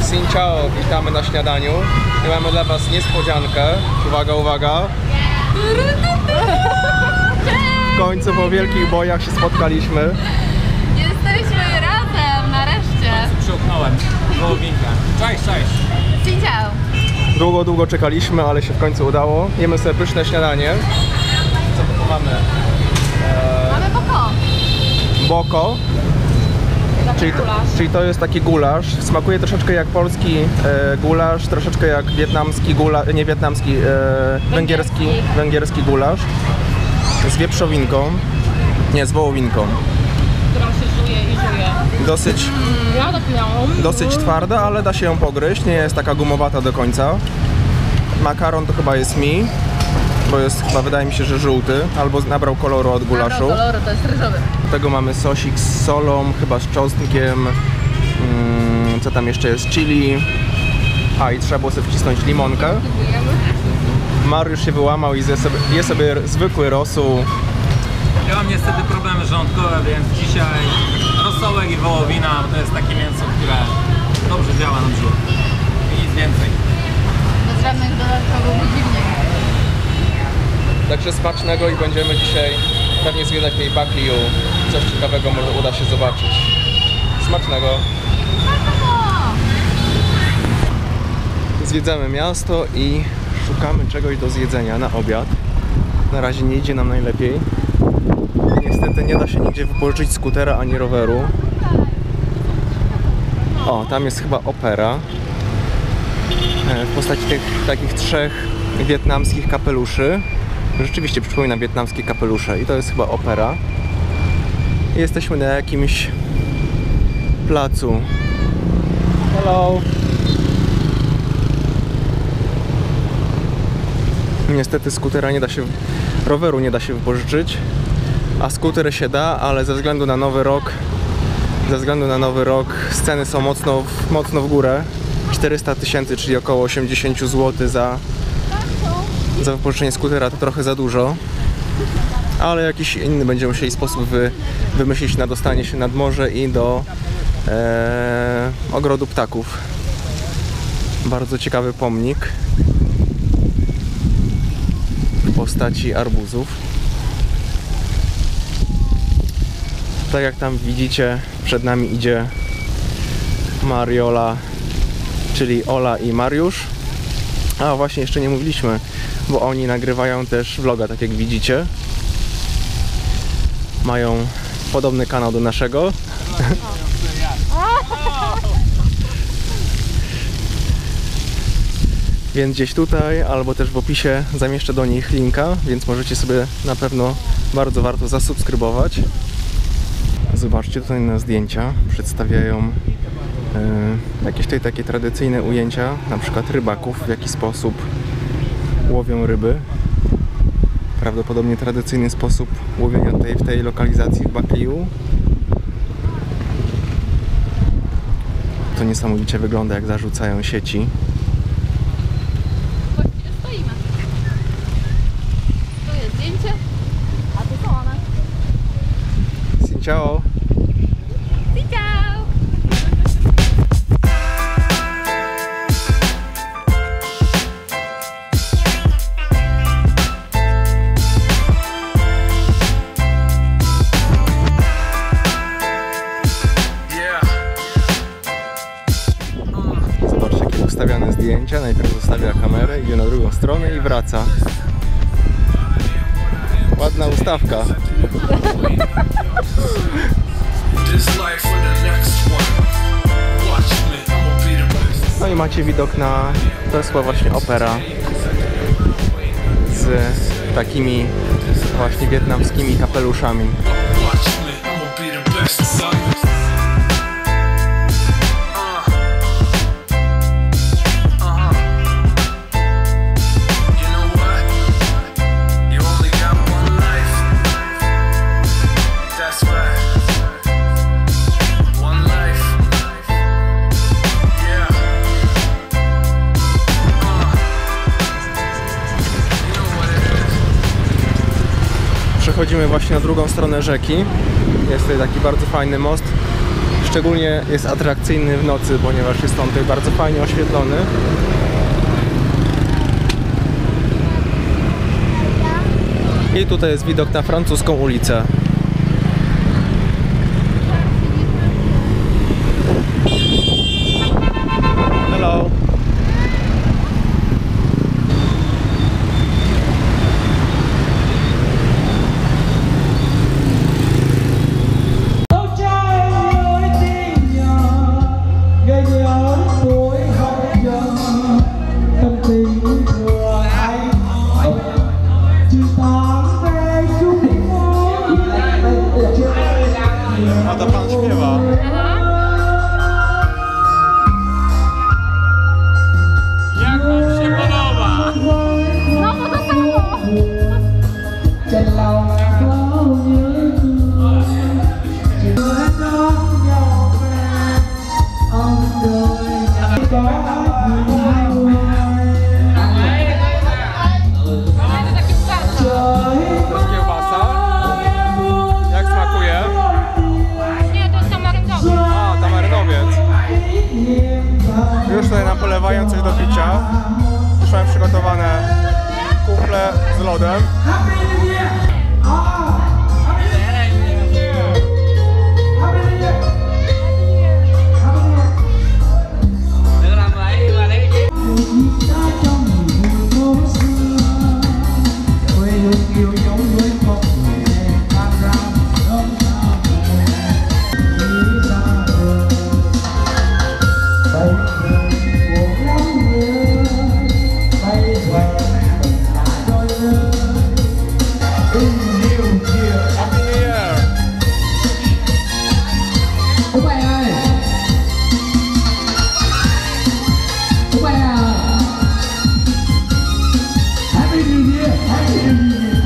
Xin ciao, witamy na śniadaniu. I mamy dla was niespodziankę. Uwaga, uwaga. W końcu po wielkich bojach się spotkaliśmy. Jesteśmy razem, nareszcie. Przyłknąłem. Wołowinka. Cześć, cześć. Xin ciao. Długo czekaliśmy, ale się w końcu udało. Jemy sobie pyszne śniadanie. Co tu mamy? Mamy boko. Boko. Czyli to jest taki gulasz. Smakuje troszeczkę jak polski gulasz, troszeczkę jak wietnamski gulasz, nie wietnamski, węgierski gulasz. Z wieprzowinką, nie, z wołowinką. Którą się żuje i żuje. Dosyć twarda, ale da się ją pogryźć, nie jest taka gumowata do końca. Makaron to chyba jest mi, bo jest chyba, wydaje mi się, że żółty, albo nabrał koloru od gulaszu. Koloru, to jest ryżowy. Do tego mamy sosik z solą, chyba z czosnkiem, co tam jeszcze jest, chili. A i trzeba było sobie wcisnąć limonkę. Mariusz się wyłamał i je sobie zwykły rosół. Ja mam niestety problemy żołądkowe, więc dzisiaj rosołek i wołowina, bo to jest takie mięso, które dobrze działa na brzuch. I nic więcej. Bez żadnych dodatkowych dziwnych. Także smacznego i będziemy dzisiaj pewnie zwiedzać tej Baekliu. Coś ciekawego może uda się zobaczyć. Smacznego! Zwiedzamy miasto i szukamy czegoś do zjedzenia na obiad. Na razie nie idzie nam najlepiej. Niestety nie da się nigdzie wypożyczyć skutera ani roweru. O, tam jest chyba opera. W postaci tych takich 3 wietnamskich kapeluszy. Rzeczywiście przypomina wietnamskie kapelusze i to jest chyba opera. Jesteśmy na jakimś placu. Hello! Niestety skutera nie da się, roweru nie da się wypożyczyć, a skuter się da, ale ze względu na nowy rok ceny są mocno w górę. 400 000, czyli około 80 zł za wypożyczenie skutera to trochę za dużo, ale jakiś inny będziemy musieli sposób wymyślić na dostanie się nad morze i do ogrodu ptaków. Bardzo ciekawy pomnik w postaci arbuzów. Tak jak tam widzicie, przed nami idzie Mariola, czyli Ola i Mariusz. A właśnie, jeszcze nie mówiliśmy, bo oni nagrywają też vloga, tak jak widzicie. Mają podobny kanał do naszego. Więc gdzieś tutaj, albo też w opisie zamieszczę do nich linka, więc możecie sobie na pewno bardzo warto zasubskrybować. Zobaczcie, tutaj na zdjęcia przedstawiają jakieś tutaj takie tradycyjne ujęcia, na przykład rybaków, w jaki sposób łowią ryby. Prawdopodobnie tradycyjny sposób łowienia tutaj w tej lokalizacji w Baekliu. To niesamowicie wygląda, jak zarzucają sieci. Właściwie stoimy. Tu jest zdjęcie, a tu są one. Xin ciao! Xin ciao! Zobaczcie, jakie ustawiane zdjęcia. Najpierw zostawia kamerę, idzie na drugą stronę i wraca. Ładna ustawka. No i macie widok na, to jest chyba właśnie opera z takimi właśnie wietnamskimi kapeluszami. Przechodzimy właśnie na drugą stronę rzeki. Jest tutaj taki bardzo fajny most. Szczególnie jest atrakcyjny w nocy, ponieważ jest on tutaj bardzo fajnie oświetlony. I tutaj jest widok na francuską ulicę. Hello. A to pan śpiewa. Jak wam się podoba? Znowu to samo! Taki skarb. To jest kiełbasa. Jak smakuje? Nie, to jest tamarynowy. A, tamarynowiec. Już tutaj nam polewają coś do picia. Już mamy przygotowane kufle z lodem. Happy New Year! Ủa bạn ơi. Ủa bạn à. Happy New Year. Happy New Year.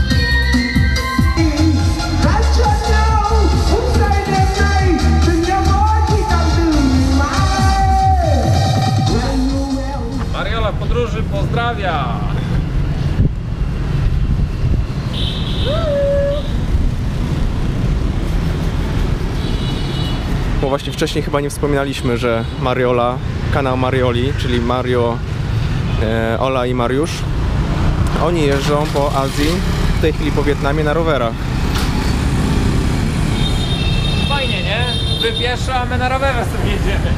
Hãy cho nhau phút giây đêm nay tình nhau mới chỉ cần đường mãi. Mariola w podróży pozdrawia! Bo właśnie wcześniej chyba nie wspominaliśmy, że Mariola, kanał Marioli, czyli Mario, Ola i Mariusz, oni jeżdżą po Azji, w tej chwili po Wietnamie na rowerach. Fajnie, nie? Wy pieszo, a my na rowerze sobie jedziemy.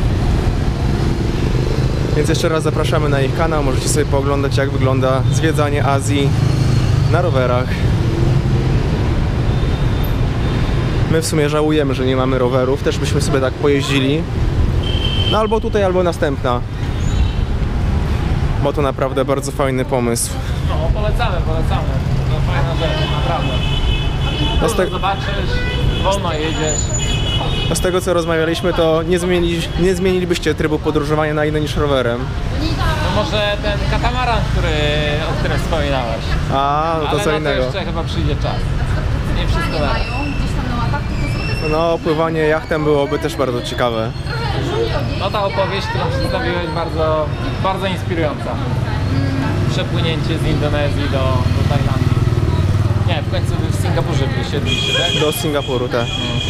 Więc jeszcze raz zapraszamy na ich kanał, możecie sobie pooglądać, jak wygląda zwiedzanie Azji na rowerach. My w sumie żałujemy, że nie mamy rowerów, też byśmy sobie tak pojeździli. No albo tutaj, albo następna. Bo to naprawdę bardzo fajny pomysł. No, polecamy. To fajna rzecz, naprawdę. No z, Zobaczysz, wolno jedziesz. z tego co rozmawialiśmy, to nie zmienilibyście trybu podróżowania na inny niż rowerem. No może ten katamaran, o którym wspominałeś. A, no to ale co na innego. to jeszcze chyba przyjdzie czas. Nie wszystko naraz. Gdzieś tam na łapach, to No, pływanie jachtem byłoby też bardzo ciekawe. No ta opowieść, którą przedstawiłeś, bardzo, bardzo inspirująca. Przepłynięcie z Indonezji do Tajlandii. Nie, w końcu wy w Singapurze wysiedliście, tak? Do Singapuru, tak.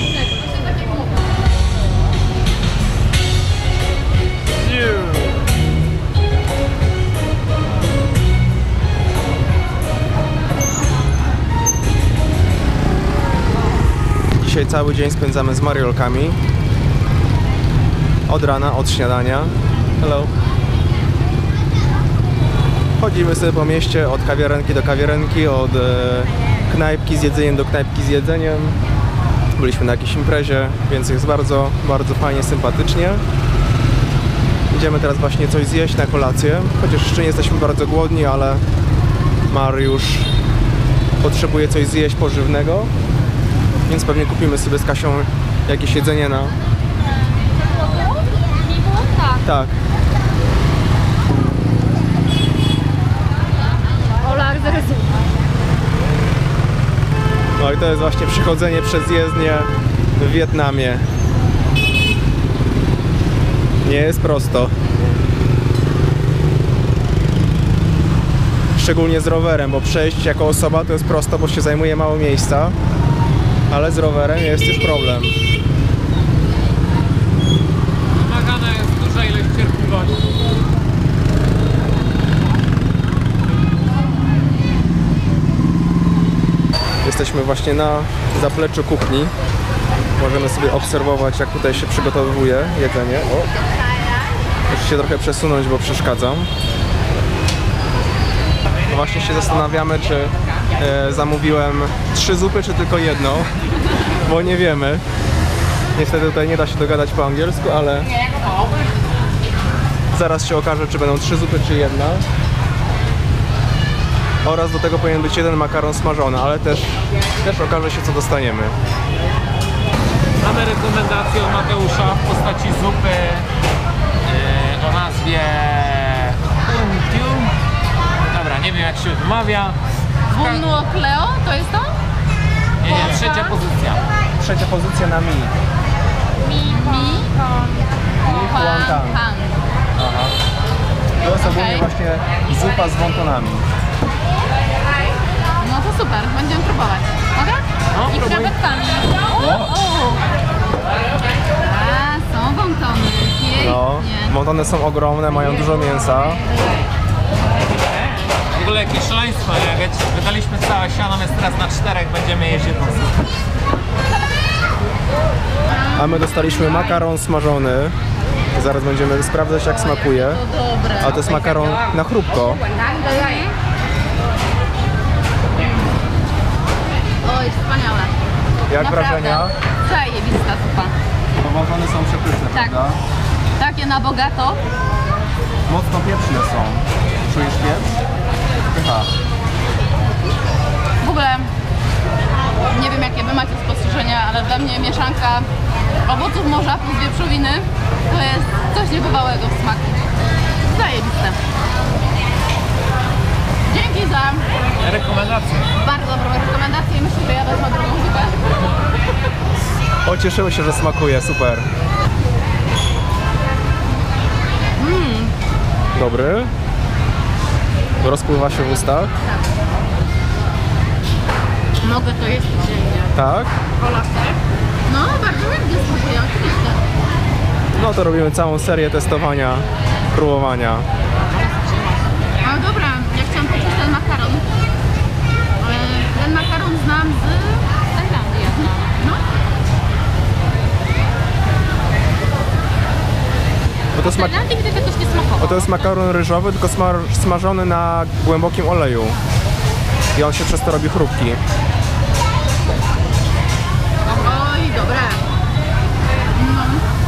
Dzisiaj cały dzień spędzamy z Mariolkami. Od rana, od śniadania. Hello. Chodzimy sobie po mieście od kawiarenki do kawiarenki, od knajpki z jedzeniem do knajpki z jedzeniem. Byliśmy na jakiejś imprezie, więc jest bardzo, bardzo fajnie, sympatycznie. Idziemy teraz właśnie coś zjeść na kolację, chociaż jeszcze nie jesteśmy bardzo głodni, ale Mariusz potrzebuje coś zjeść pożywnego, więc pewnie kupimy sobie z Kasią jakieś jedzenie na... tak. Tak. Ola zarysuł. No i to jest właśnie przechodzenie przez jezdnię w Wietnamie. Nie jest prosto. Szczególnie z rowerem, bo przejść jako osoba to jest prosto, bo się zajmuje mało miejsca. Ale z rowerem jest już problem. Jesteśmy właśnie na zapleczu kuchni. Możemy sobie obserwować, jak tutaj się przygotowuje jedzenie. O, muszę się trochę przesunąć, bo przeszkadzam. No właśnie się zastanawiamy, czy zamówiłem 3 zupy, czy tylko jedną, bo nie wiemy. Niestety tutaj nie da się dogadać po angielsku, ale zaraz się okaże, czy będą 3 zupy, czy jedna. Oraz do tego powinien być 1 makaron smażony, ale też okaże się, co dostaniemy. Mamy rekomendację od Mateusza w postaci zupy o nazwie Untiu. Dobra, nie wiem jak się wymawia. Bunnuo Cleo, to jest to? Nie, trzecia pozycja. Trzecia pozycja na mi. Mi Huang Tang. Tang. Aha. To jest ogólnie Okej. właśnie zupa z wontonami. No to super, będziemy próbować. Mogę? No, I próbuj. krewetkami. O! A, są wontony. No, Pięknie. wontony są ogromne, mają dużo mięsa. W ogóle jakieś szaleństwo, nie? Wydaliśmy całe siano, więc teraz na 4 będziemy jeść jedną zupę. A my dostaliśmy makaron smażony. Zaraz będziemy sprawdzać, jak smakuje. To dobre. A to jest makaron na chrupko. Oj, wspaniałe. Jak Naprawdę. wrażenia? Zajebista zupa. Bo wontony są przepyszne, Tak. prawda? Takie na bogato. Mocno pieprzne są. Czujesz pieprz? Pycha. W ogóle nie wiem jakie wy macie spostrzeżenia, ale dla mnie mieszanka owoców morza plus wieprzowiny to jest coś niebywałego w smaku. Zajebiste. Dzięki za Rekomendacje. bardzo dobrą rekomendację i myślę, że ja wezmę drugą zupę. Cieszymy się, że smakuje, super. Dobry. Rozpływa się w ustach. Mogę to jeść dziennie. Tak? No, bardzo ładnie smakuje, oczywiście. No to robimy całą serię testowania, próbowania. Ale dobra, ja chciałam poczuć ten makaron. Ten makaron znam z Tajlandii. No. Bo to jest, W Tajlandii gdy jakoś nie smakowało. bo to jest makaron ryżowy, tylko smażony na głębokim oleju. I on się przez to robi chrupki. Oj, dobre. No.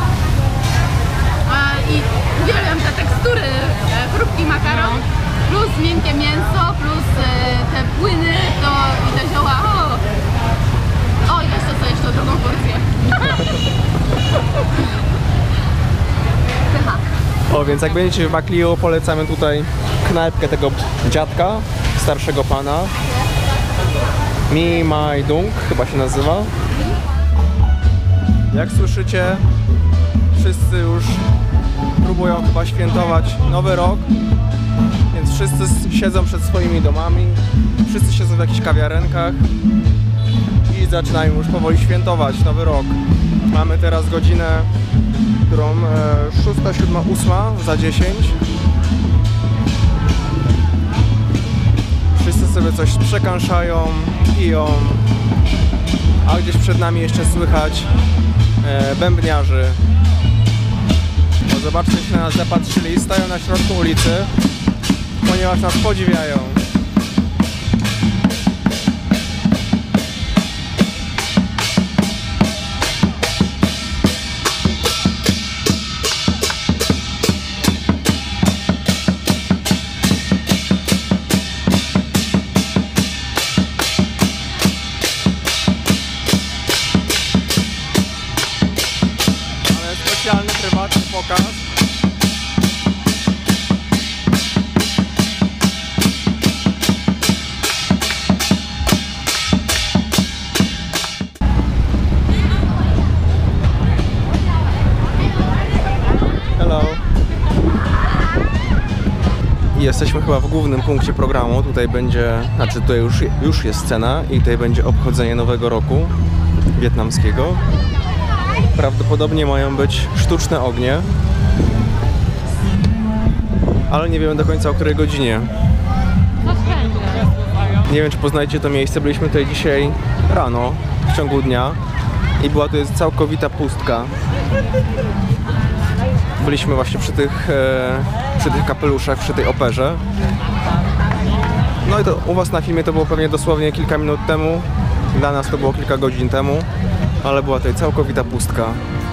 I uwielbiam te tekstury. Chrupki makaron, plus miękkie mięso, plus te płyny i te zioła. O, i jeszcze co, jeszcze drugą porcję. Pycha. O, więc jak będziecie w Makliu, polecamy tutaj knajpkę tego dziadka, starszego pana. Mi Mai Dung chyba się nazywa. Jak słyszycie, wszyscy już próbują chyba świętować Nowy Rok, więc wszyscy siedzą przed swoimi domami, wszyscy siedzą w jakichś kawiarenkach i zaczynają już powoli świętować Nowy Rok. Mamy teraz godzinę, którą 6, 7, 8 za 10. Wszyscy sobie coś przekanszają, piją, a gdzieś przed nami jeszcze słychać bębniarzy. Bo zobaczcie, się na nas zapatrzyli, stają na środku ulicy, ponieważ nas podziwiają. Specjalny, prywatny pokaz. Hello. I jesteśmy chyba w głównym punkcie programu. Tutaj będzie, znaczy tutaj już jest scena i tutaj będzie obchodzenie Nowego Roku wietnamskiego. Prawdopodobnie mają być sztuczne ognie, ale nie wiemy do końca o której godzinie. Co wszędzie. Nie wiem, czy poznajecie to miejsce, byliśmy tutaj dzisiaj rano, w ciągu dnia i była to jest całkowita pustka. Byliśmy właśnie przy tych kapeluszach, przy tej operze. No i to u was na filmie to było pewnie dosłownie kilka minut temu, dla nas to było kilka godzin temu, ale była tutaj całkowita pustka.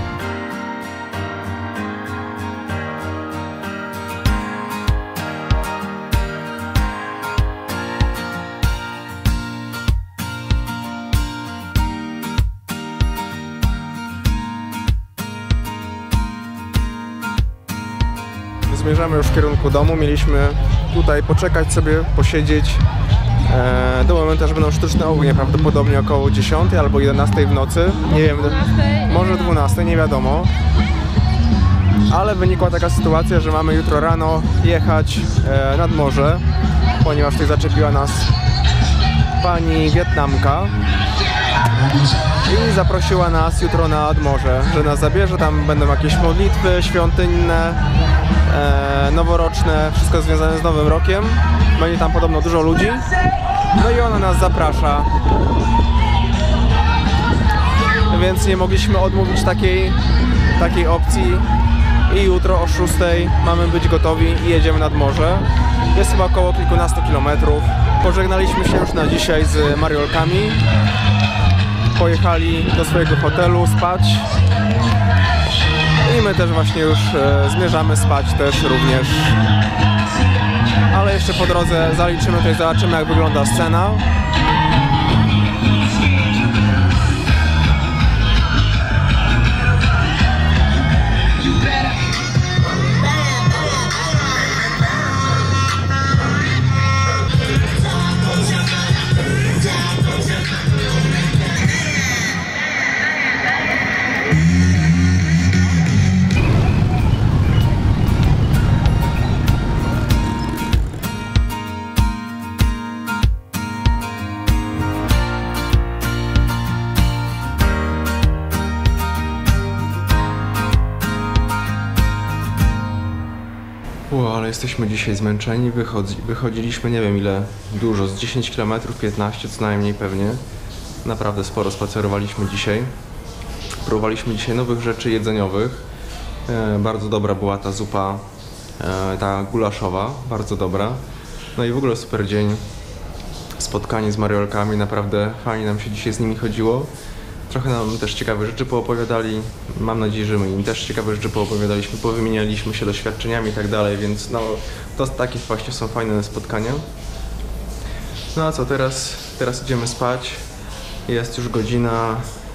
Zmierzamy już w kierunku domu, mieliśmy tutaj poczekać sobie, posiedzieć do momentu, aż będą sztuczne ognie, prawdopodobnie około 10 albo 11 w nocy, nie wiem, może 12, nie wiadomo. Ale wynikła taka sytuacja, że mamy jutro rano jechać nad morze, ponieważ tutaj zaczepiła nas pani Wietnamka i zaprosiła nas jutro nad morze, że nas zabierze, tam będą jakieś modlitwy świątynne, noworoczne, wszystko związane z Nowym Rokiem. Będzie tam podobno dużo ludzi. No i ona nas zaprasza. Więc nie mogliśmy odmówić takiej opcji. I jutro o 6 mamy być gotowi i jedziemy nad morze. Jest chyba około kilkunastu kilometrów. Pożegnaliśmy się już na dzisiaj z Mariolkami. Pojechali do swojego hotelu spać. I my też właśnie już zmierzamy spać też również. Ale jeszcze po drodze zaliczymy tutaj, zobaczymy jak wygląda scena. Ale jesteśmy dzisiaj zmęczeni, wychodziliśmy nie wiem ile, dużo, z 10 km, 15 co najmniej pewnie. Naprawdę sporo spacerowaliśmy dzisiaj. Próbowaliśmy dzisiaj nowych rzeczy jedzeniowych. Bardzo dobra była ta zupa, ta gulaszowa, bardzo dobra. No i w ogóle super dzień. Spotkanie z Mariolkami, naprawdę fajnie nam się dzisiaj z nimi chodziło. Trochę nam też ciekawe rzeczy poopowiadali. Mam nadzieję, że my im też ciekawe rzeczy poopowiadaliśmy, powymienialiśmy się doświadczeniami i tak dalej, więc no to takie właśnie są fajne spotkania. No a co, teraz idziemy spać. Jest już godzina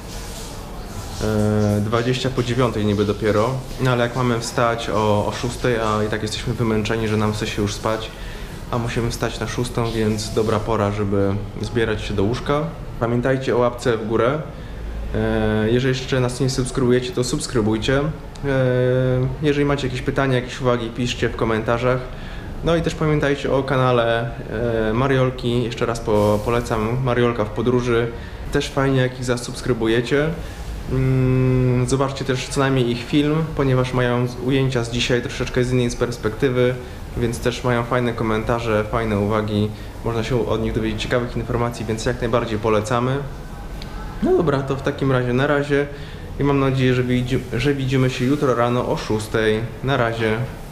20 po 9 niby dopiero. No ale jak mamy wstać o 6, a i tak jesteśmy wymęczeni, że nam chce się już spać, a musimy wstać na 6, więc dobra pora, żeby zbierać się do łóżka. Pamiętajcie o łapce w górę. Jeżeli jeszcze nas nie subskrybujecie, to subskrybujcie. Jeżeli macie jakieś pytania, jakieś uwagi, piszcie w komentarzach. No i też pamiętajcie o kanale Mariolki. Jeszcze raz polecam Mariolka w podróży. Też fajnie, jak ich zasubskrybujecie. Zobaczcie też co najmniej ich film, ponieważ mają ujęcia z dzisiaj troszeczkę z innej perspektywy, więc też mają fajne komentarze, fajne uwagi. Można się od nich dowiedzieć ciekawych informacji, więc jak najbardziej polecamy. No dobra, to w takim razie na razie i mam nadzieję, że widzimy się jutro rano o 6. Na razie.